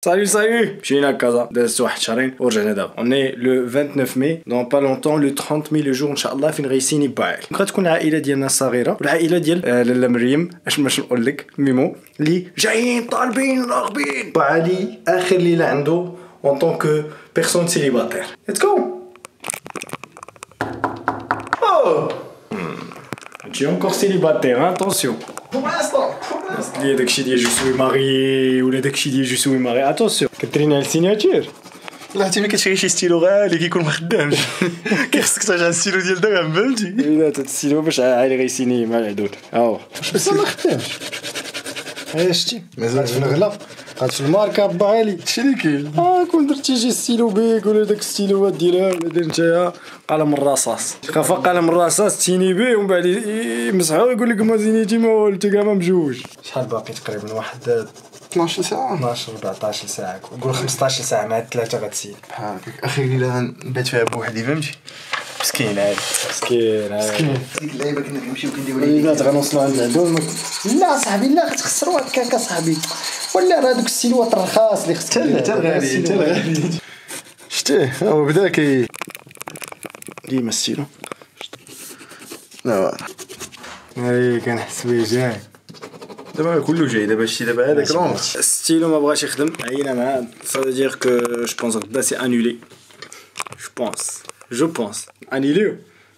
Salut مشينا لكازا دازت واحد شهرين ورجعنا دابا. On est le 29 mai dans pas longtemps le 30 mai le jour ان شاء الله فين غيسيني باعل. غتكون العائله ديالنا صغيره والعائله ديال لاله مريم باش نقول لك ميمو اللي جايين طالبين راغبين. علي اخر ليله عنده en tant que personne célibataire. Let's go. Oh. Tu es encore célibataire, hein? Attention. Pour l'instant. اللي داكشي ديال جو سوي ماري ولا داكشي ديال جو سوي ماري اتونسيون كترينا على السيناتور. لا انت ملي كتشري شي ستيلو غالي كيكون ما خدامش كيخصك ترجع الستيلو ديال دابا فهمتي. لا تستيلو باش عالي غيسيني مع العدود. ها بس ما خدامش. ها شتي مازال في الغلا قاد في الماركه با عالي شتي اللي كاين. كون درتي شي ستيلو بيك ولا داك ستيلوات ديالها ولا دير نتايا قلم الرصاص خافا قلم الرصاص تيني بيه ومن بعد يمسحو ويقول لك ما زينيتي ما والو انت كاع ما مجوج. شحال باقي تقريبا واحد 12 ساعه 12 14 ساعه قول 15 ساعه مع الثلاثه غتسيل بحال هكاك. اخي ليله نبات فيها بوحدي فهمتي. مسكين عاد مسكين ديك اللعيبه كنا كنمشيو كنديرو وليدات غنوصلوا عند العدو. لا صاحبي لا غتخسروا هكاك صاحبي ولا راه دوك السيلوات الرخاص اللي خصك حتى الغالي شتيه هو بدا ديما السيلو. لا اي كنحس بيه جاي دابا كله جاي دابا شتي دابا هذاك لون الستيلو ما بغاش يخدم عينا معاه. ça veut dire que je pense que c'est annulé. je pense annulé.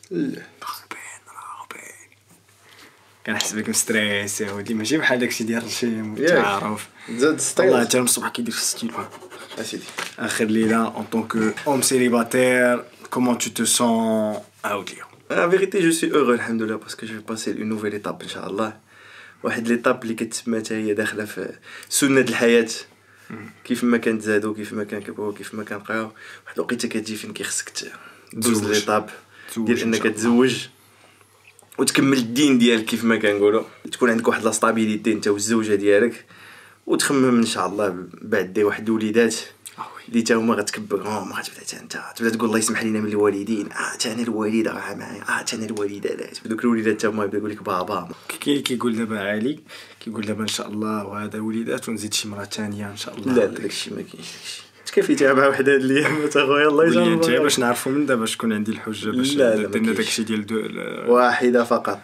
كنحس بك مستريس يا ودي ماشي بحال داكشي ديال الرجيم تعرف زاد ستايل. والله حتى من الصباح كيدير في الستيلو. اسيدي اخر ليله en tant que homme célibataire comment tu te sens out ليا؟ La vérité je suis heureux alhamdoulilah parce que je vais passer une nouvelle étape inchallah. واحد ليطاب اللي كتسمى حتى هي داخله في سنه الحياه. كيف ما كنتزادو كيف ما كنكبرو كيف ما كنبقاو واحد الوقيته كتجي فين كيخصك دوز ليطاب ديال انك تزوج وتكمل الدين ديالك كيف ما كنقولوا. تكون عندك واحد لاستابيليتي انت والزوجه ديالك وتخمم ان شاء الله بعد دي واحد الوليدات اللي تا هما غتكبرهم غتبدا حتى انت تبدا تقول الله يسمح لينا من الوالدين. حتى انا الوالده راه معايا. حتى انا الوالدات بدوك الوليدات تا هما يبدا يقول لك بابا. كيقول دابا علي كيقول دابا ان شاء الله وهذا وليدات ونزيد شي مرة ثانيه ان شاء الله. لا داكشي ما كاينش داكشي تكفيتي مع وحده هاد الايام تا خويا الله يجعل انت باش نعرفوا من دابا شكون عندي الحجه باش درنا داكشي ديال واحده فقط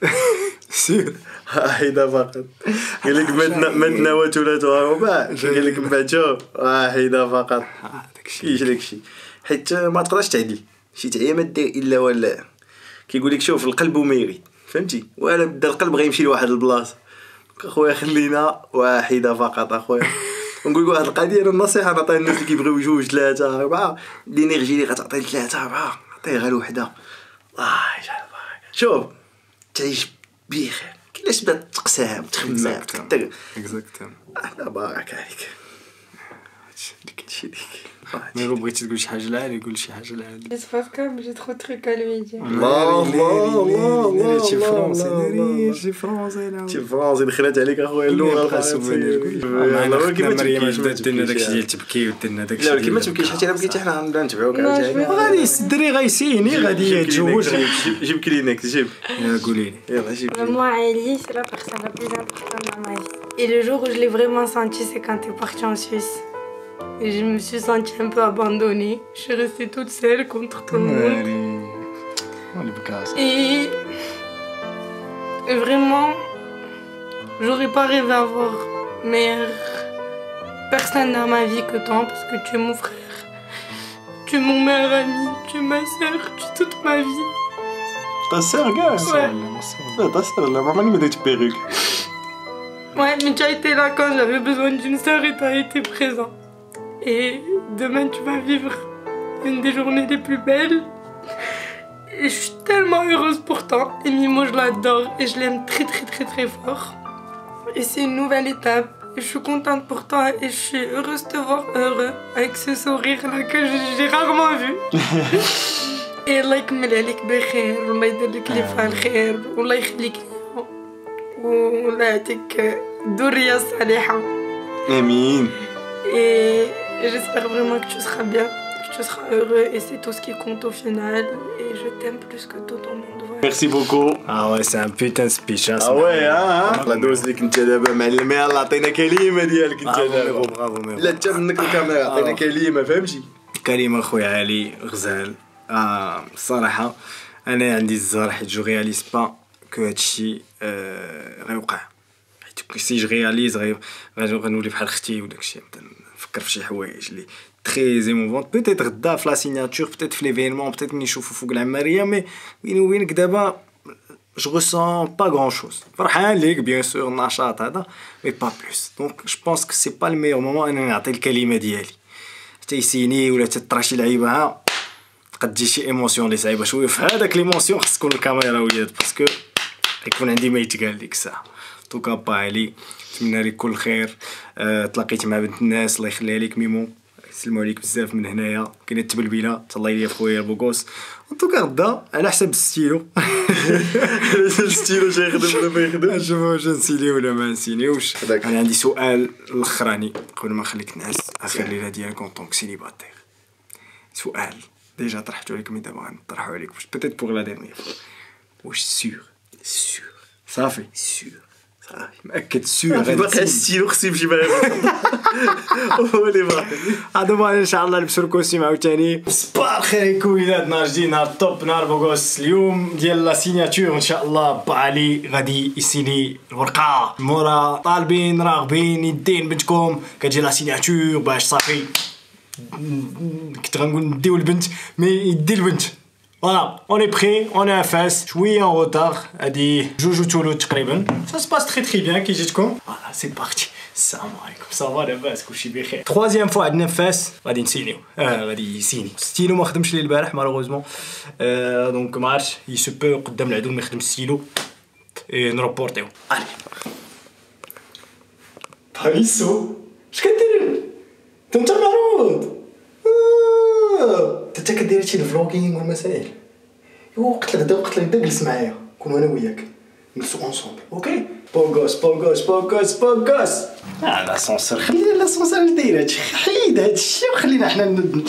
سير واحده فقط. قال لك متنا وثلاثها رباع قال لك مباتو واحده فقط. كاينش داكشي حيت ما تقدرش تعدل شي تعيه ما دير الا ولا كيقول لك شوف القلب وما يريد فهمتي. وانا بدا القلب غيمشي لواحد البلاصه اخويا خلينا واحده فقط اخويا. ونقول واحد القضيه انا النصيحه نعطيها الناس اللي كيبغيو جوج ثلاثه اربعه الانرجي اللي غتعطي ثلاثه اربعه عطيها لوحده الله يجعل البركه. شوف تعيش بخير كيلاش تبدا تقسام تخمم تقدر اكزاكتومون الله بارك عليك. هادشي ديك مي لو بغيتي تقول شي حاجه لعلي قول شي حاجه لعلي. J'espère que j'ai trop de trucs à lui dire. الله شي فرونسي شي فرونسي شي فرونسي دخلت عليك اخويا اللغه الفرنسيه. كيما مريم بدات درنا داكشي ديال تبكي ودرنا داكشي. لا ولكن ما تبكيش حتى الا بكيتي حنا غنبدا نتبعوك. غادي الدري غيسيني غادي يتزوج. جيب كلينكس جيب قولي لي. يلا جيب. Moi, Ellie, c'est la personne la plus importante dans ma vie. Et le jour où je l'ai vraiment senti, c'est quand t'es partie en Suisse. Et je me suis sentie un peu abandonnée. Je suis restée toute seule contre tout le monde. Et vraiment, j'aurais pas rêvé avoir meilleure personne dans ma vie que toi, parce que tu es mon frère, tu es mon meilleur ami, tu es ma soeur, tu es toute ma vie. Ta sœur gars. Ouais. لا ta sœur لا ما عمرني ما درت بيروك. Ouais, mais tu as été là quand j'avais besoin d'une soeur et tu as été présent. Et demain, tu vas vivre une des journées les plus belles. Et je suis tellement heureuse pour toi. Et Mimo, je l'adore et je l'aime très très très très fort. Et c'est une nouvelle étape. Et je suis contente pour toi et je suis heureuse de te voir heureux avec ce sourire-là que j'ai rarement vu. Et Allah يكمل عليك بخير والله يدير لك اللي فيها الخير والله يخليك ليا والله يعطيك ذرية صالحة. امين. Et j'espère vraiment que tu seras bien, que tu seras heureux et c'est tout ce qui compte au final. Et je t'aime plus que tout au monde. Voilà. Merci beaucoup. Ah ouais, c'est un putain de speech. Hein, وي الله دوز لك انت دابا معلم. يلاه عطينا كلمه ديالك انت دابا. برافو ميرو. لا حتى منك الكاميرا عطينا كلمه فهمتي. كلمة خويا علي غزال. الصراحة أنا عندي الزهر حيت جو رياليز با كو هادشي غيوقع. حيت سي جو رياليز غنولي بحال ختي وداكشي. نفكر في شي حوايج لي تري ايموفونت. بوتيت غدا في لا سيناتور، بوتيت في ليفينمون، بوتيت ملي نشوفو فوق العمارية، مي بيني وبينك دابا جو ريسون با غران شوز. فرحان ليك بيان سور النشاط هذا، مي با بلوس. دونك جو بونس كو سي با الميور مومون انا نعطي الكلمة ديالي. تيسيني ولا تطرا شي لعيبه تقد تجي شي ايموسيون لي صعيبه شويه. في هذاك ليموسيون خص تكون الكاميرا وياك باسكو يكون عندي ما يتقال ديك الساعه. توكا با علي، نتمنى لك كل خير. تلاقيت مع بنت الناس الله يخليها لك ميمو، يسلموا عليك بزاف من هنايا. كاينه التبلبيله تهلا ليا في خويا بوغوس. توكا غدا على حساب الستيلو. الستيلو شي يخدم ولا ما يخدمش. نشوفوا واش نسيني ولا ما نسينيوش. انا عندي سؤال الاخراني قبل ما نخليك نعس. اخر ليله ديالك اون طونك سيليباتير. سؤال ديجا طرحتو عليكم، دابا غنطرحو عليك واش بيتيت بوغ لا ديرنيير فوا. واش سور صافي صافي مأكد سور باقي الستيلو خصو يمشي معايا. هو اللي باقي. دابا ان شاء الله نلبسو الكوستيم عاوتاني. صباح الخير يا كوينات، نهار جديد، نهار توب، نهار بوغوس. اليوم ديال لا سيناتور ان شاء الله. با علي غادي يسيني الورقه مورا طالبين راغبين يدين بنتكم كتجي لا سيناتور باش صافي. كنت غنقول نديو البنت مي يدي البنت. فوالا اوني بري اوني ان فاس شويه اون روتار. هادي جوج تولو تقريبا. سا سباس تري تري بيان كي جيتكم. فوالا سي بارتي. السلام عليكم. صافا لاباس كلشي بخير. تروازيام فوا عندنا فاس غادي نسينيو. غادي يسيني ستيلو ما خدمش ليه البارح مالوغوزمون. دونك ما عرفتش يسو بو قدام العدو ما يخدم ستيلو نروبورتيو. علي بايسو اش كدير انت معروض؟ انت كدير هادشي الفلوغينغ والمسائل. قلت لك غدا جلس معايا كون انا وياك نجلسو اونصومبل. اوكي بوغوس. لاسونسور خلينا لاسونسور داير هادشي. حيد هادشي وخلينا حنا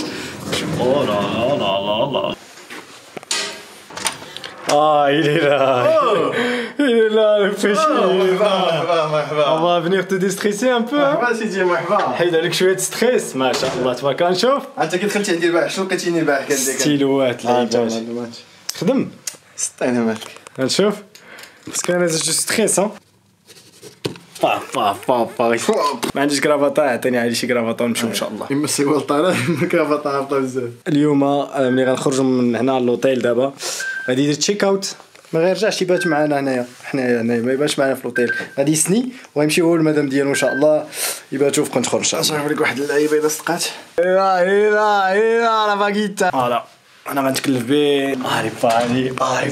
لا il est là le péché. مرحبا. On va venir te déstresser un peu. مرحبا سيدي مرحبا. حيد عليك شويه ستريس. ما شاء الله تبارك الله. نشوف انت كي دخلتي عندي البارح شنو لقيتيني البارح كندير ستيلوات لعيبات. خدم سطينا مالك. نشوف باسكو انا جو ستريس. ما عنديش كرافطه، عطيني على شي كرافطه ونمشيو ان شاء الله. اما سي طالع كرافطه هابطه بزاف. اليوم ملي غنخرجوا من هنا للوطيل دابا غادي يدير تشيك اوت. ما غيرجعش يبات معنا هنايا، حنايا هنايا ما يباتش معنا في لوطيل. غادي يسني وغيمشي هو المدام ديالو ان شاء الله يباتوا في ندخل ان شاء الله. صافي لك واحد اللعيبه الا صدقات. ايوا لا باغيتا. فوالا انا غنتكلف به. علي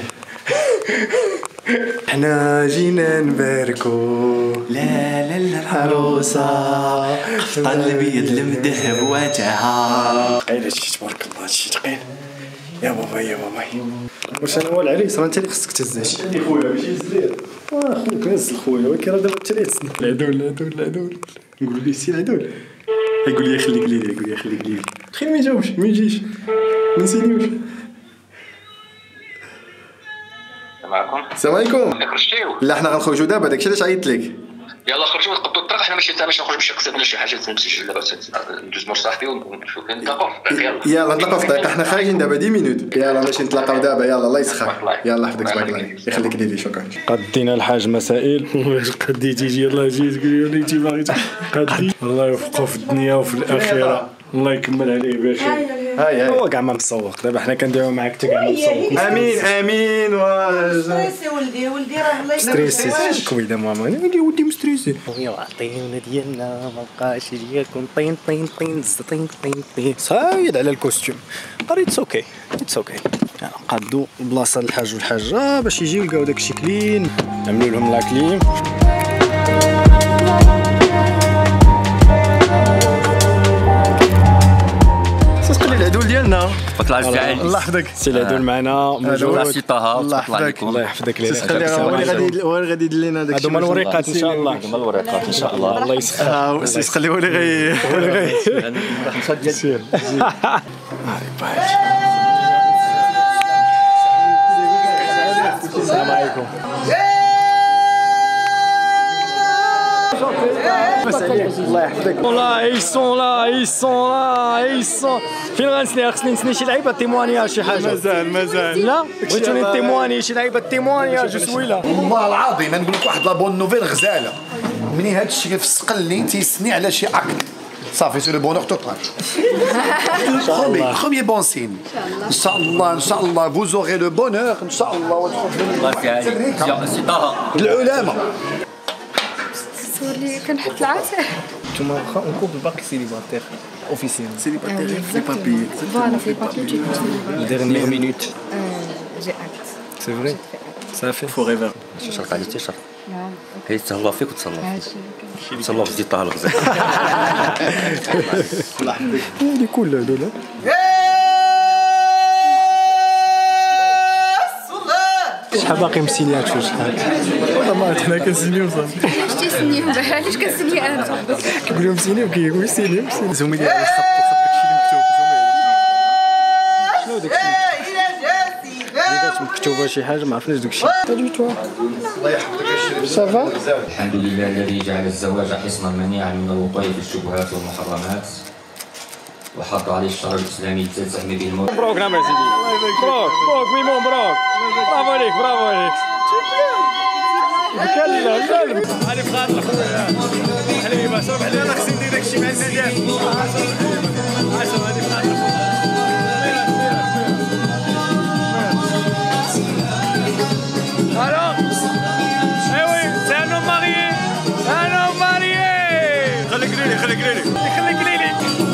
حنا جينا نباركو لا العروسه قفطان البيض المذهب وجهها. قايل هادشي تبارك الله هادشي ثقيل. يا بابا واش انا هو العريس؟ راه انت اللي خصك تهز هادشي. انت خويا ماشي هز خوك نزل خويا، ولكن راه دابا انت اللي تسني. العدول نقول ليه سي العدول يقول لي خليك لي تخيل ما يجاوبش ما يجيش ما نسينيوش. معكم السلام عليكم. خرجتيو؟ لا حنا غنخرجوا دابا داكشي علاش عيطت لك. يلا خرجوا وتقبطوا الطريق. حنا ماشي نخرج بشي قصه ولا شي حاجه نمشي دابا ندوز مور صاحبي ونشوف فين نتلاقاو. يلا نتلاقاو في الطريق، حنا خارجين دابا 10 مينوت. يلا ماشي نتلاقاو دابا. يلا الله يسخر. يلا حفظك تبارك الله يخليك لي. شكرا. قدينا الحاج مسائل. واش قدي تيجي يلاه جيت تقول لي انت باغي قدي. الله يوفقه في الدنيا وفي الاخره، الله يكمل عليه بخير. هاي هو كاع ما مسوق دابا حنا كنديرو معاك حتى كاع ما مسوق. امين ستريسي ولدي راه الله ستريسي كويده ماما ولدي مستريسي. يعطيونا ديالنا مابقاش يجيكم طين صايد على الكوستيوم. اتس اوكي قادو بلاصه للحاج والحاجه باش يجيو يلقاو داكشي كلين. نعملوا لهم لاكليم. العدول ديالنا تفضل الجزائر. الله يحفظك. سي العدول معنا موجود. سي طه الله تفضل عليكم. الله يحفظك لينا. هو اللي غادي يدير لنا داك هادو هما الوريقات ان شاء الله. هما الوريقات ان شاء الله. الله يسخر. السيس خليه هو اللي سير. السلام عليكم. الله يحفظك. والله يسون لا يسون لا يسون. فين غنسني؟ خصني نسني شي لعيبه تيموانيا شي حاجه. مازال لا بغيتوني تيمواني شي لعيبه تيموانيا جسويله. والله العظيم نقول لك واحد لابون نوفيل غزاله مني هذا الشيء في السقلي تيسني على شي اكل صافي سي لو بونور توتال. خومي بون سين ان شاء الله ان شاء الله vous aurez le bonheur ان شاء الله وتفضلوا سي طه العلماء. اللي كنحط العسل. نتوما واخا اون كوبل باقي سيليباتير اوفيسيال. سيليباتير في لي بابي. فوالا في بابي tu ديرنيير مينوت. j'ai hâte. سي فري صافي فوريفر. شرط على تيشرت. هي تهلا فيك وتسلى فيك. تسلى في زيت طه الغزال. اللي كل هذول شحال باقي مسينيات في شحال؟ والله ما عرفت، حنا كنسينيو صافي. شتي سنيو علاش كنسني انا؟ كيقول لهم سينيو كيقول سينيو سينيو. زومي ديال الخط داكشي اللي مكتوب. شنو داكشي؟ مكتوبه شي حاجه ما عرفناش داكشي. الله يحفظك. صافا. الحمد لله الذي جعل الزواج حصنا منيعا من الوقوع في الشبهات والمحرمات وحط عليه الشرع الاسلامي لتلتزم به الموت. مبروك نعم يا سيدي. مبروك ميمون مبروك. برافو عليك برافو عليك. كلا هاني بخاطر خويا حليبه صافي حليبه. انا خصني ندير داكشي مع النداء. 10 هاني بخاطر. Alors, eh oui, c'est un homme marié. Un homme marié. خليك ليلي خليك ليلي خليك ليلي.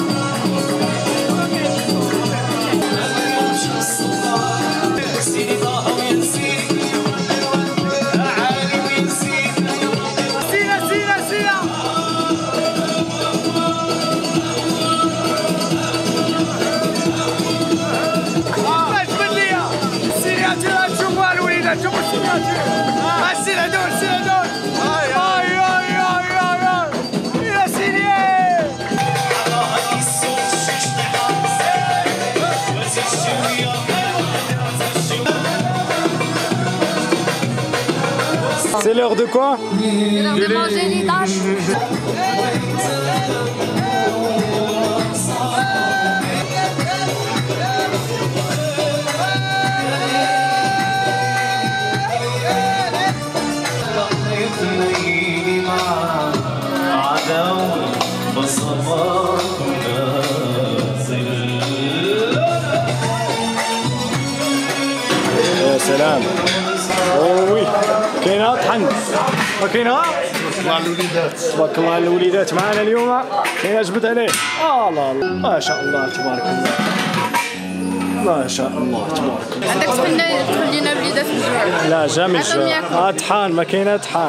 شوفوا السيناتور. السين هذول السين هذول. اي اي اي اي اي يا سيدي. C'est l'heure de quoi? De manger les tâches. يا سلام. وي كاينه طحن ما كاينه. الله الوليدات. تبارك الله الوليدات معنا اليوم. كاينه جبد عليه. لا ما شاء الله تبارك الله. ما شاء الله تبارك الله. عندك تدخل لينا وليدات الجوع. لا جامي الجوع. طحان ما كاينه طحان.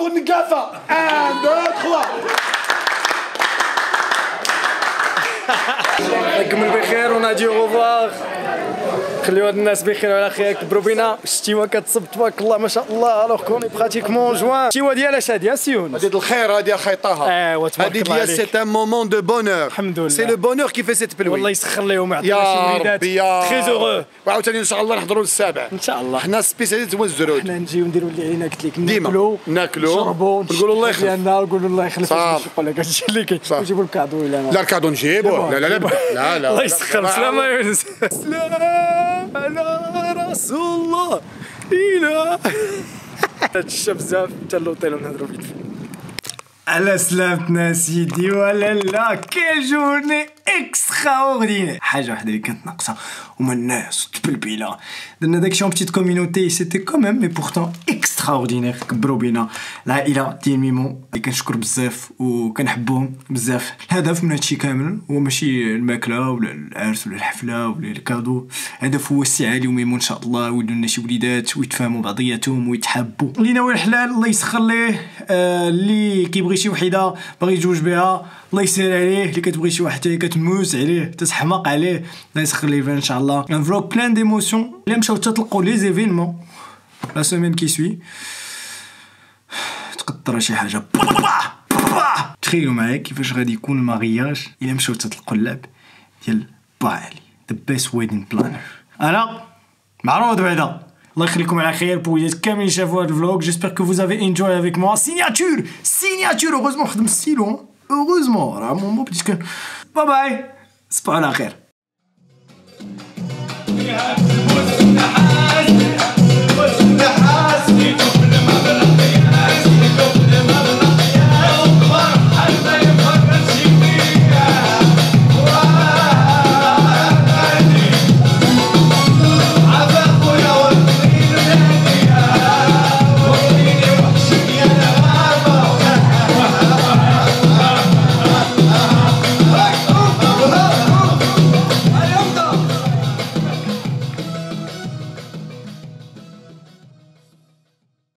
ناخذ نقافه 1 2 3 نكمل بخير وناديو غوفوار. خليو هاد الناس بخير وعلى خير. كبروا بينا الشتيوه كتصب تبارك الله ما شاء الله. الوغ كوني براتيكمون جوان. الشتيوه ديال اش هادي سيون؟ هادي الخير هادي اخي طه. ايوا تبارك الله عليك. هادي ديال سي ان مومون دو بونور. الحمد لله. سي لو بونور كي في سيت بلوي. والله يسخر لهم ويعطينا شي وليدات. تري زوغو. وعاوتاني ان شاء الله نحضروا للسابع. ان شاء الله. حنا سبيسياليست هو الزرود. حنا نجيو نديروا اللي علينا قلت لك ناكلوا نشربوا نقولوا الله يخلف. نقولوا الله يخلف. نقول لك هادشي اللي كاين. نجيبوا الكادو ولا لا الكادو نجيبوه. لا لا لا لا الله يسخر. سلام يا يونس. سلام على رسول الله. إله هادشي بزاف حتى اللوطيل نهضروا فيه. على سلامتنا سيدي ولا لا. كيل جورني اكستراوردينير. حاجه وحده اللي كانت ناقصه هما الناس تبلبيله. درنا داكشي اون بتيت كوميونيتي سيتي كوميم مي بورتون اكستراوردينير. كبروا بينا العائله ديال ميمو اللي كنشكر بزاف وكنحبهم بزاف. الهدف من هادشي كامل هو ماشي الماكله ولا العرس ولا الحفله ولا الكادو. الهدف هو السي علي وميمو ان شاء الله يولدوا لنا شي وليدات ويتفاهموا بعضياتهم ويتحابوا. اللي ناوي الحلال الله يسخر ليه. اللي كيبغي شي وحده باغي يتزوج بها الله يسهل عليه. اللي كتبغي شي واحد حتى كتموز عليه تتحماق عليه الله يسخر ليه ان شاء الله. ان فلوق بلان ديموسيون. اللي مشاو تطلقوا لي زيفينمون لا سيمين كي سوي تقدر شي حاجه. تخيلوا معايا كيفاش غادي يكون المارياج الا مشاو تطلقوا اللعب ديال با علي ذا بيست ويدين بلانر. انا معروض بعدا. الله يخليكم على خير. بوليت كاملين شافوا هاد الفلوق. جيسبر كو فوز افي انجوي افيك موا. سيناتور اوغوزمون خدم السيلو اوغوزمون راه مو بديت. باي باي. صبحوا على خير.